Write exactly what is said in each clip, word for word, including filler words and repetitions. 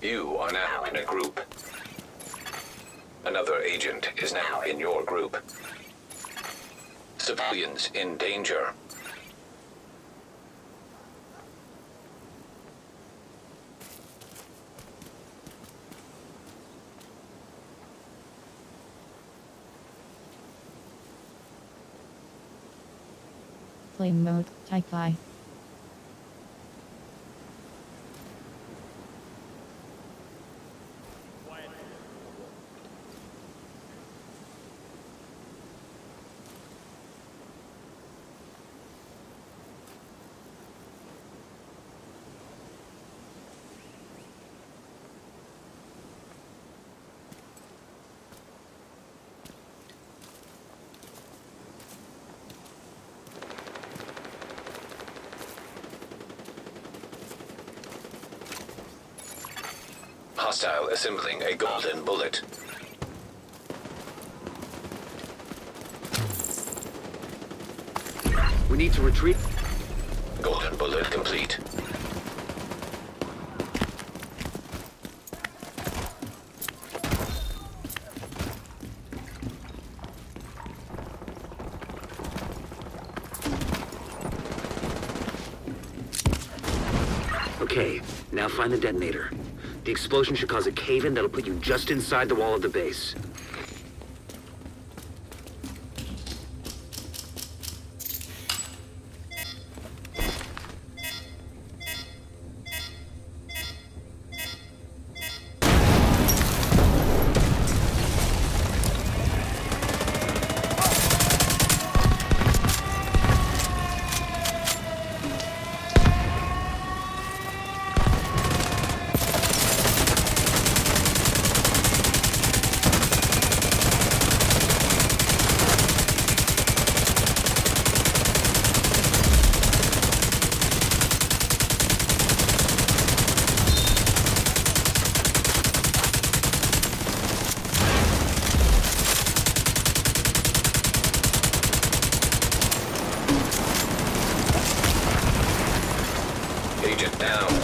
You are now in a group. Another agent is now in your group. Civilians in danger. Flame mode, type I. Hostile assembling a golden bullet. We need to retreat. Golden bullet complete. Okay, now find the detonator. The explosion should cause a cave-in that'll put you just inside the wall of the base. Agent down.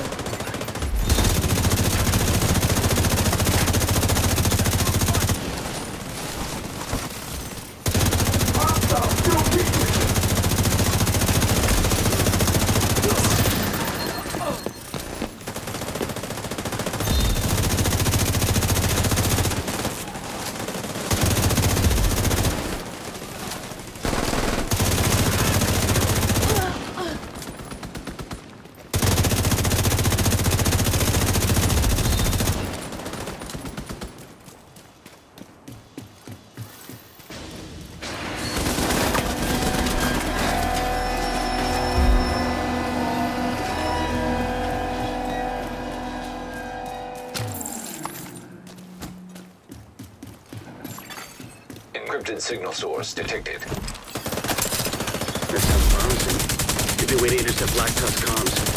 Encrypted signal source detected. That sounds promising. Could be a way to intercept Black Tusk comms.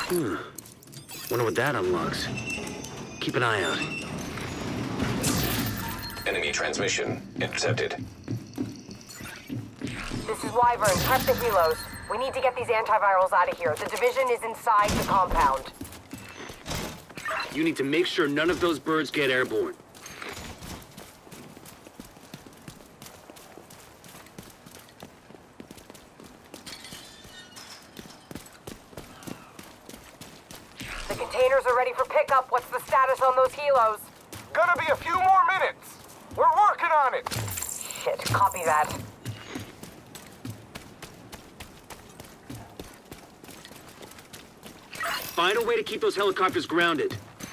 Hmm. Wonder what that unlocks. Keep an eye out. Enemy transmission intercepted. This is Wyvern. Prep the helos. We need to get these antivirals out of here. The division is inside the compound. You need to make sure none of those birds get airborne. The containers are ready for pickup. What's the status on those helos? Gonna be a few more minutes. We're working on it. Shit, copy that. Find a way to keep those helicopters grounded.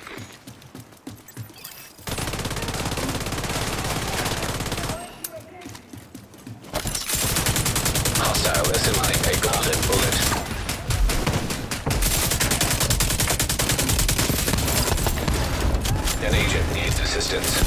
Hostile assembling a golden bullet. An agent needs assistance.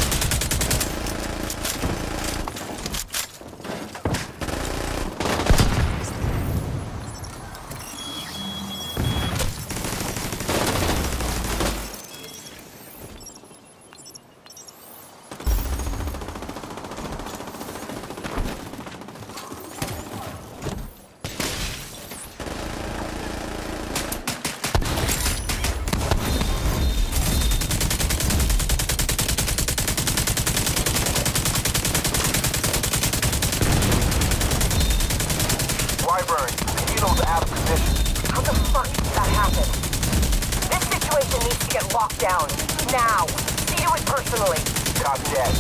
Wyvern, the helo's out of position. How the fuck did that happen? This situation needs to get locked down. Now. See to it personally. Copy that.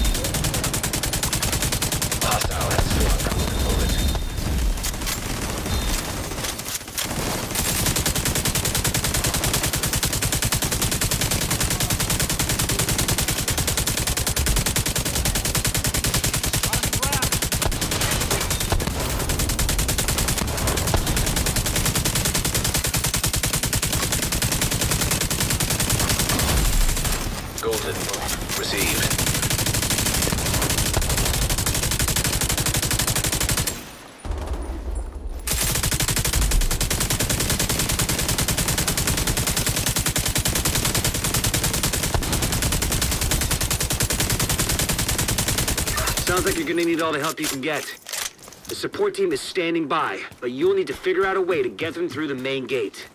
Hostile has found golden bullet. Golden bullet received. Sounds like you're gonna need all the help you can get. The support team is standing by, but you'll need to figure out a way to get them through the main gate.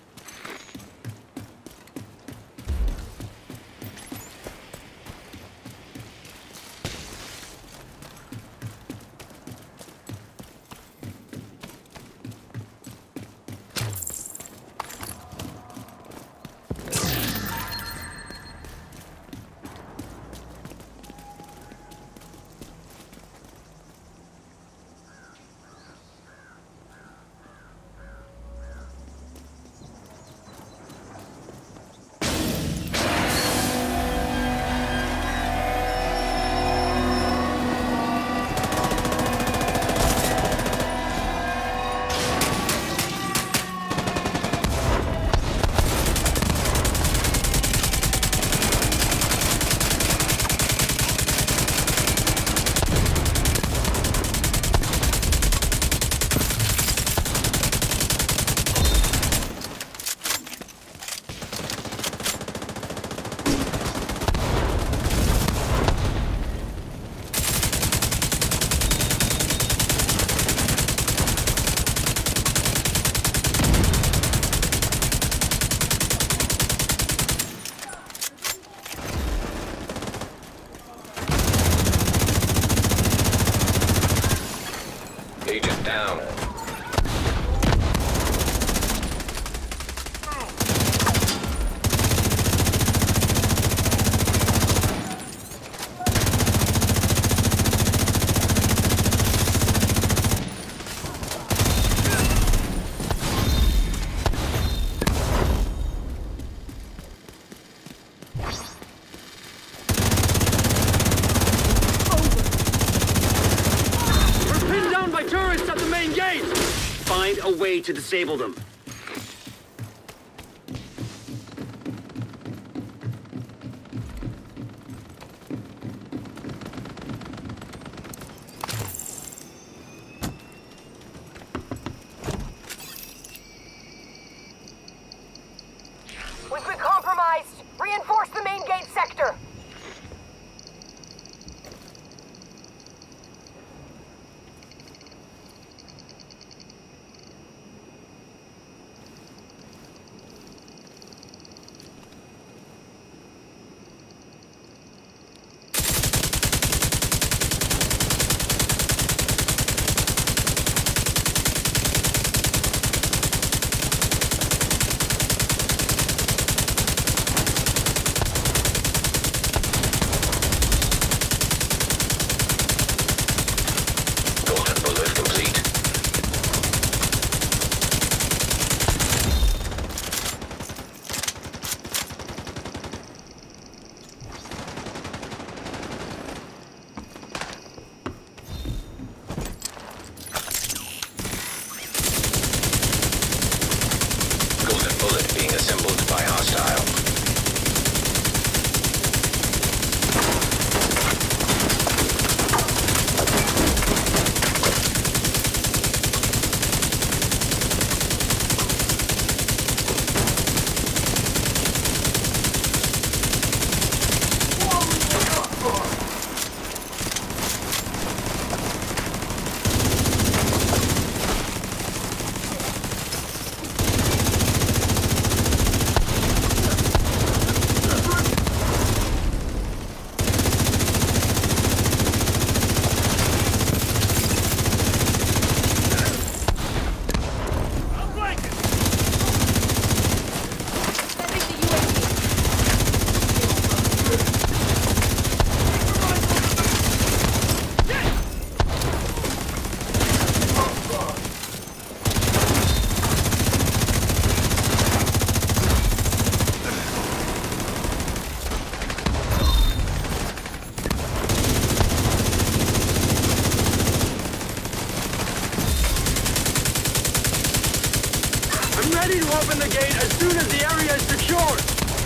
Agent down. Find a way to disable them. supply gate as soon as the area is secured!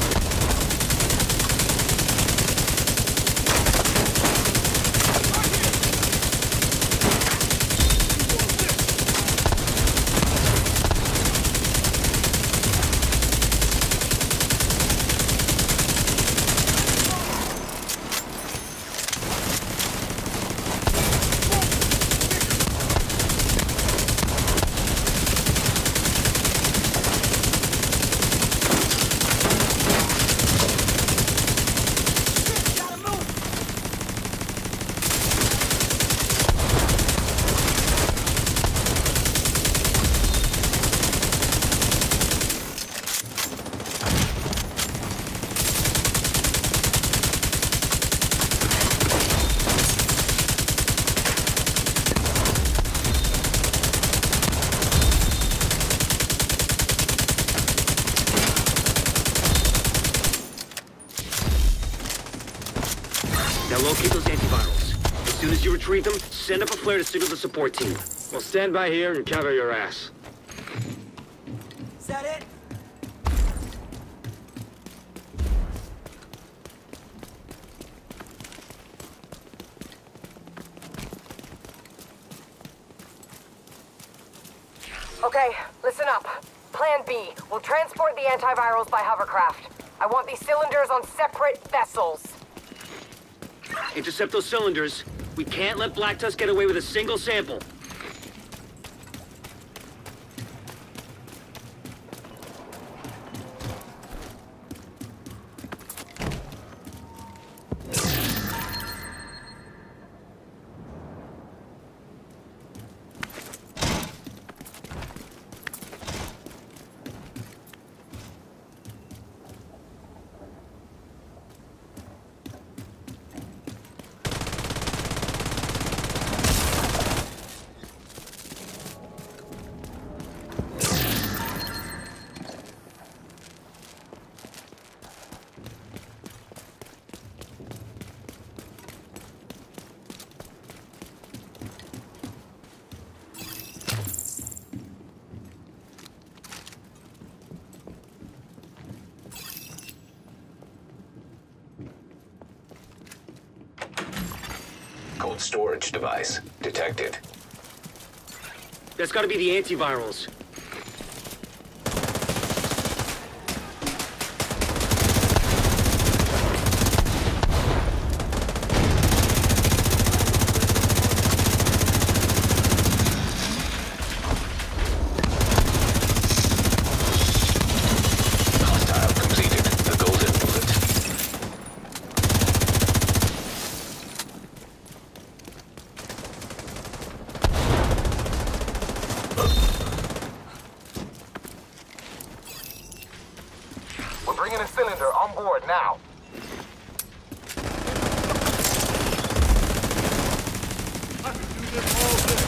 Now locate those antivirals. As soon as you retrieve them, send up a flare to signal the support team. We'll stand by here and cover your ass. Is that it? Okay, listen up. Plan B. We'll transport the antivirals by hovercraft. I want these cylinders on separate vessels. Intercept those cylinders. We can't let Black Tusk get away with a single sample. Cold storage device detected. That's gotta be the antivirals. Hostile completed the golden bullet. We're bringing a cylinder on board now. I could do this all day.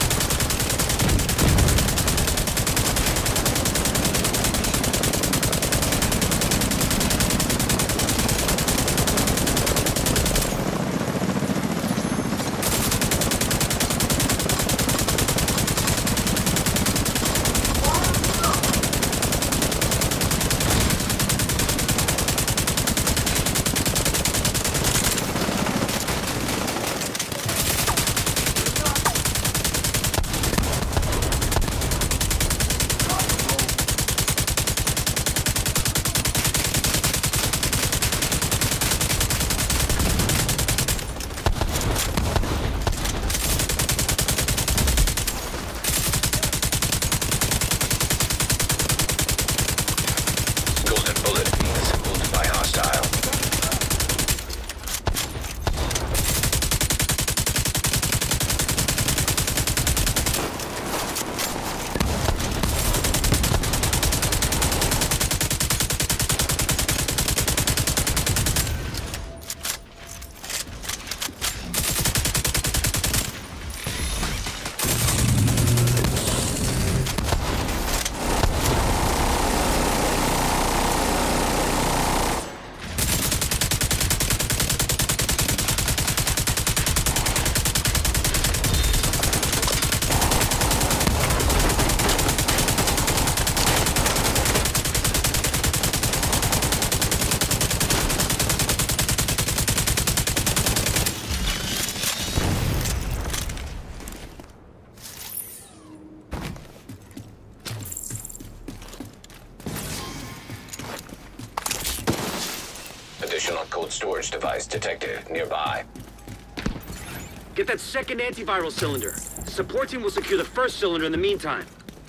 Additional cold storage device detected nearby. Get that second antiviral cylinder. The support team will secure the first cylinder in the meantime.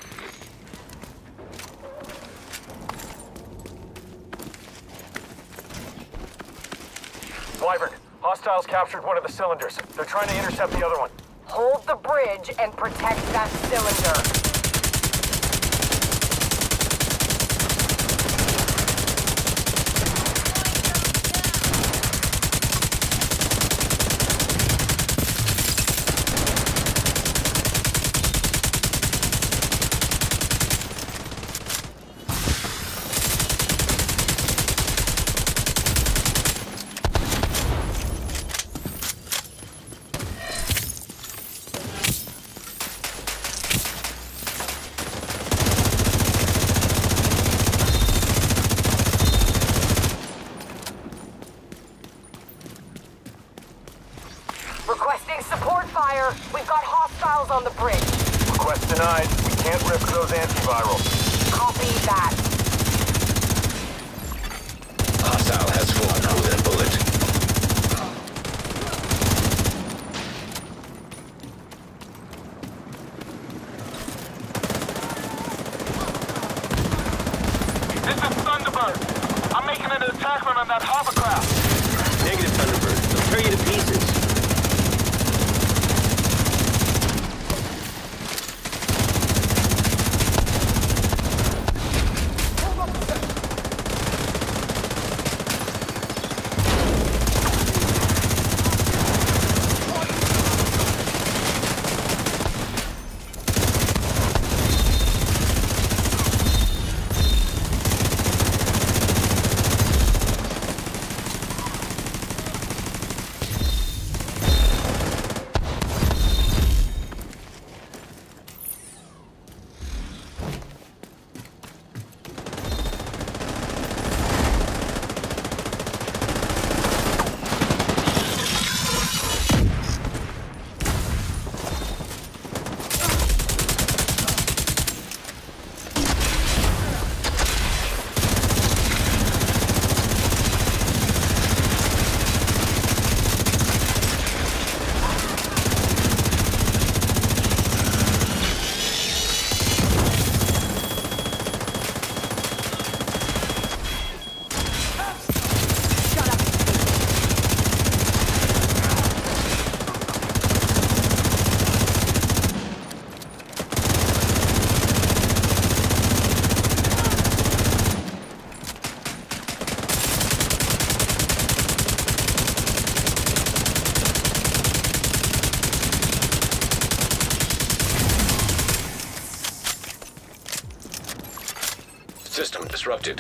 Wyvern, hostiles captured one of the cylinders. They're trying to intercept the other one. Hold the bridge and protect that cylinder. Requesting support fire. We've got hostiles on the bridge. Request denied. We can't risk those antivirals. Copy that. Hostile has full golden bullet. This is Thunderbird. I'm making an attack run on that hovercraft. Negative, Thunderbird. They'll tear you to pieces. System disrupted.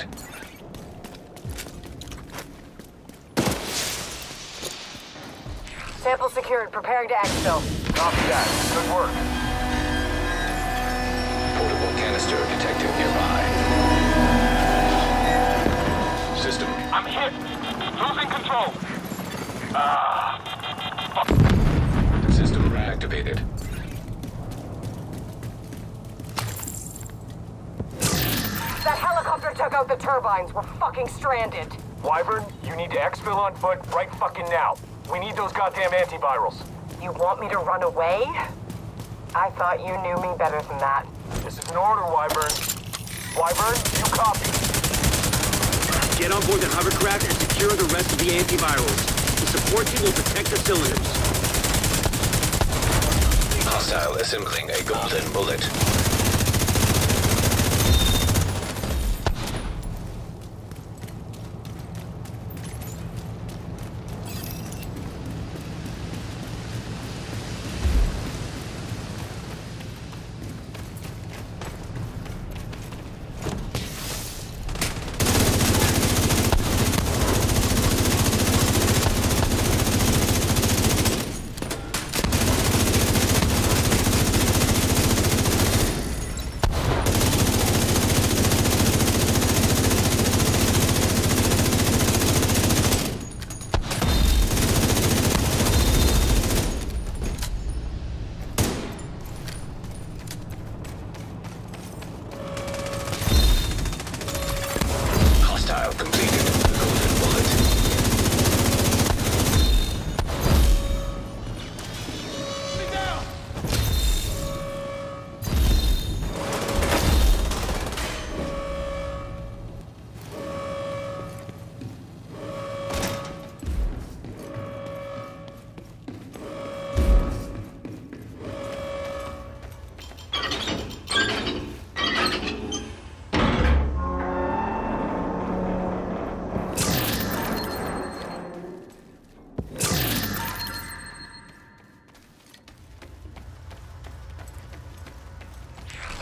Sample secured. Preparing to exfil. Copy that. Good work. Portable canister detected nearby. System. I'm hit. Losing control. Ah. System reactivated. That helicopter took out the turbines. We're fucking stranded. Wyvern, you need to exfil on foot right fucking now. We need those goddamn antivirals. You want me to run away? I thought you knew me better than that. This is an order, Wyvern. Wyvern, you copy. Get on board the hovercraft and secure the rest of the antivirals. The support team will protect the cylinders. Hostile assembling a golden bullet.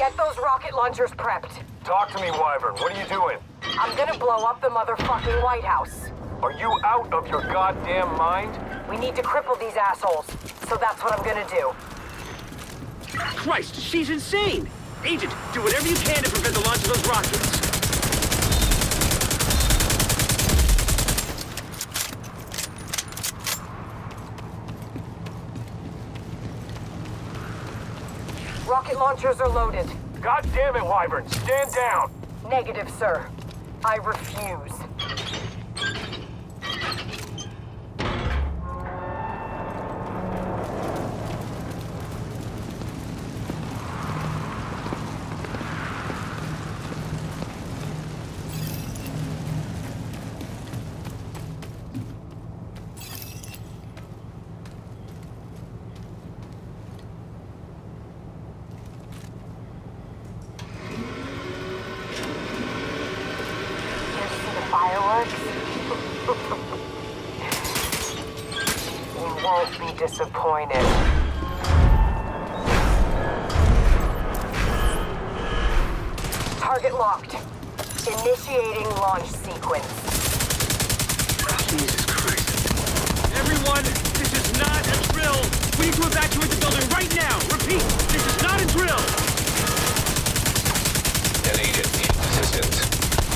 Get those rocket launchers prepped. Talk to me, Wyvern. What are you doing? I'm gonna blow up the motherfucking White House. Are you out of your goddamn mind? We need to cripple these assholes, so that's what I'm gonna do. Christ, she's insane! Agent, do whatever you can to prevent the launch of those rockets. Rocket launchers are loaded. God damn it, Wyvern. Stand down. Negative, sir. I refuse. Fireworks? You won't be disappointed. Target locked. Initiating launch sequence. Jesus Christ. Everyone, this is not a drill! We need to evacuate the building right now! Repeat, this is not a drill! An agent needs assistance.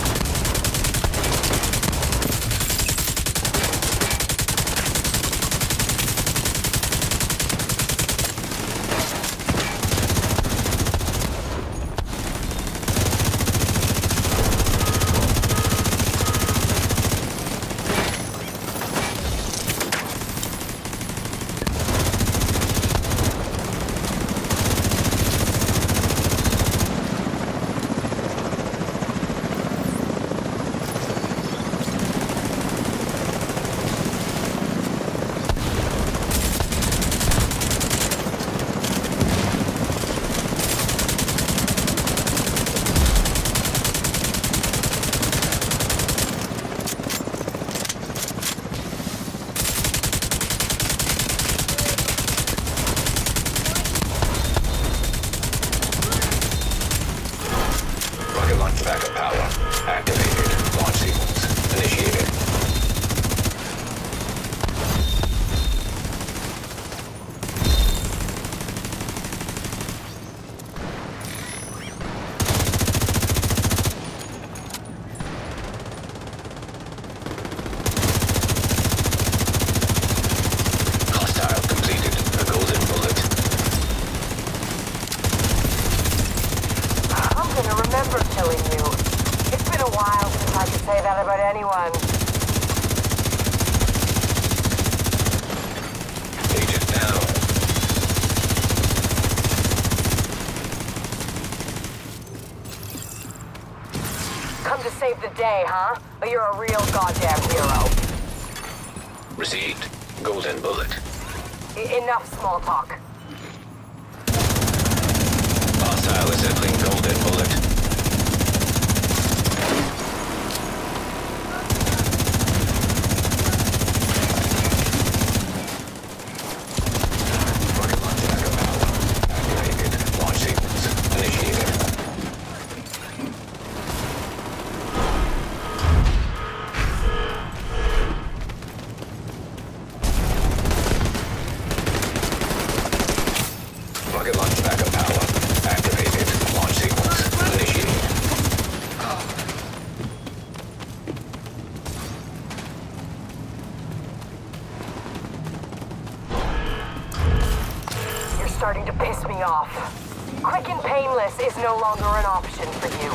Backup power activated. Launch sequence initiated. Hostile completed. A golden bullet. I'm gonna remember killing you. It's been a while since I could say that about anyone. Agent down. Come to save the day, huh? But you're a real goddamn hero. Received. Golden bullet. I- enough small talk. Hostile assembling golden bullet. Rocket launch backup power activated. Launch sequence initiated. Rocket launch backup power activated. Launch sequence initiated. You're starting to piss me off. Quick and painless is no longer an option for you.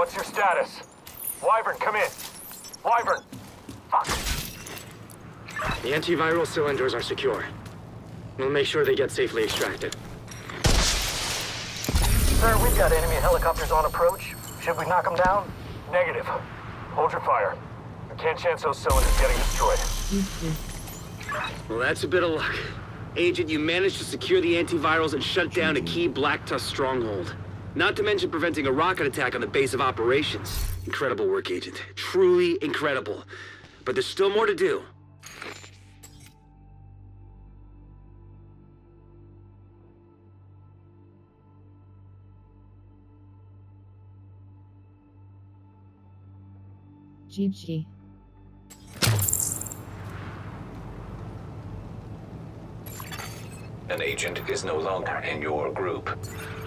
what's your status? Wyvern, come in. Wyvern! Fuck. The antiviral cylinders are secure. We'll make sure they get safely extracted. Sir, we've got enemy helicopters on approach. Should we knock them down? Negative. Hold your fire. I can't chance those cylinders getting destroyed. Well, that's a bit of luck. Agent, you managed to secure the antivirals and shut down a key Black Tusk stronghold. Not to mention preventing a rocket attack on the base of operations. Incredible work, Agent. Truly incredible. But there's still more to do. G G. An agent is no longer in your group.